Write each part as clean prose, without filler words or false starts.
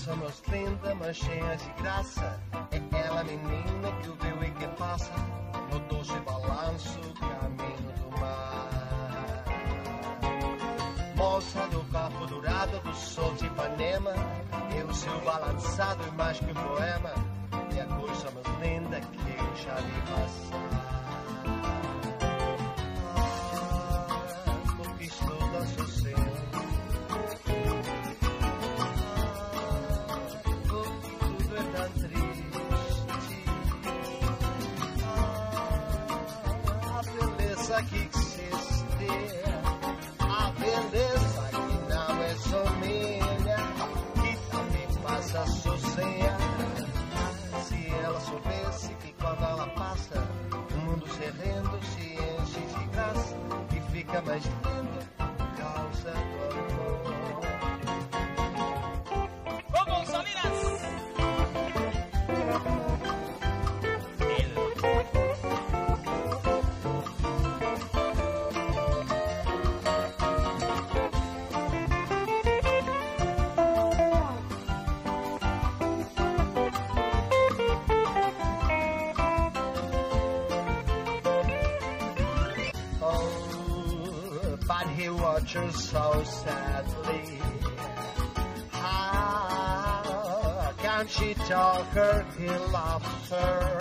somos linda, mas cheias de graça. É ela, menina, que o viu e que passa no doce balanço, caminho do mar. Moça do corpo dourado do sol de Ipanema, e o seu balançado e mais que um poema. E a coisa mais linda que eu já vi passar. Porque estou da sossego. Que existe, a beleza que não é só minha, que também passa sozinha. Se ela soubesse que quando ela passa, o mundo serrendo se enche de graça e fica mais lindo por causa do amor. Vamos, Salinas! Watches so sadly. How can she talk her? He loves her.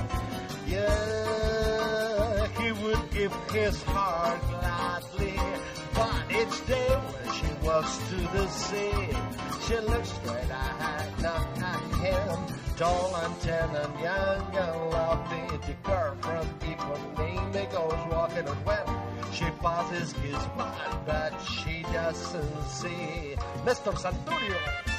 Yeah, he would give his heart gladly. But each day when she walks to the sea, she looks straight ahead, not at him. Tall and tan and young and lovely, the girl from Ipanema goes walking on wet. She passes his by, but she doesn't see Mr. Santurio.